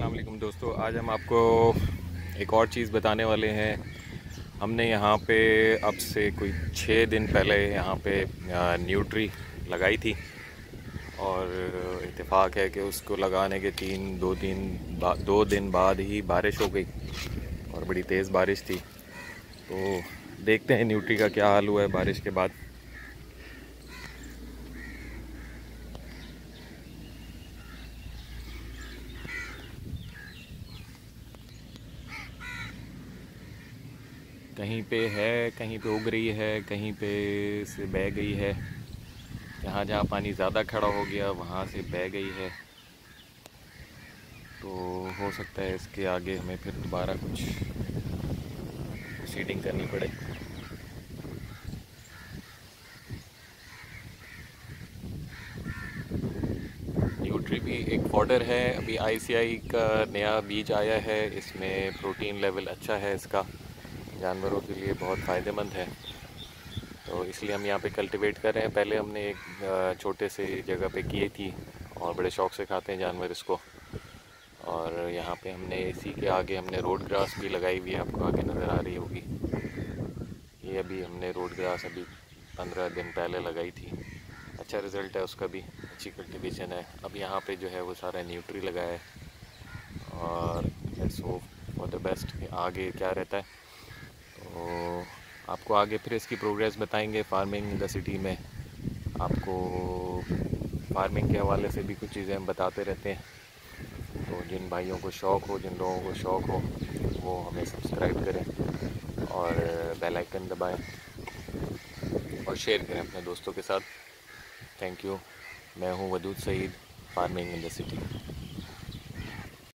अस्सलाम वालेकुम दोस्तों, आज हम आपको एक और चीज़ बताने वाले हैं। हमने यहाँ पे अब से कोई 6 दिन पहले यहाँ पे न्यूट्री लगाई थी और इत्तेफाक है कि उसको लगाने के 2 दिन बाद ही बारिश हो गई और बड़ी तेज़ बारिश थी। तो देखते हैं न्यूट्री का क्या हाल हुआ है बारिश के बाद। कहीं पे है, कहीं पे उग रही है, कहीं पे से बह गई है। जहाँ जहाँ पानी ज़्यादा खड़ा हो गया वहाँ से बह गई है। तो हो सकता है इसके आगे हमें फिर दोबारा कुछ सीडिंग करनी पड़े। न्यूट्री भी एक पाउडर है, अभी आईसीआई का नया बीज आया है। इसमें प्रोटीन लेवल अच्छा है इसका, जानवरों के लिए बहुत फ़ायदेमंद है। तो इसलिए हम यहाँ पे कल्टीवेट कर रहे हैं। पहले हमने एक छोटे से जगह पे की थी और बड़े शौक़ से खाते हैं जानवर इसको। और यहाँ पे हमने इसी के आगे हमने रोड ग्रास भी लगाई हुई है, आपको आगे नज़र आ रही होगी। ये अभी हमने रोड ग्रास अभी 15 दिन पहले लगाई थी। अच्छा रिज़ल्ट है उसका भी, अच्छी कल्टीवेशन है। अब यहाँ पे जो है वो सारा न्यूट्री लगाया है और let's hope for the best आगे क्या रहता है। तो आपको आगे फिर इसकी प्रोग्रेस बताएंगे। फार्मिंग इन द सिटी में आपको फार्मिंग के हवाले से भी कुछ चीज़ें हम बताते रहते हैं। तो जिन भाइयों को शौक़ हो, जिन लोगों को शौक़ हो, वो हमें सब्सक्राइब करें और बेल आइकन दबाएं और शेयर करें अपने दोस्तों के साथ। Thank you. मैं हूँ Wadood Saeed, farming in the city.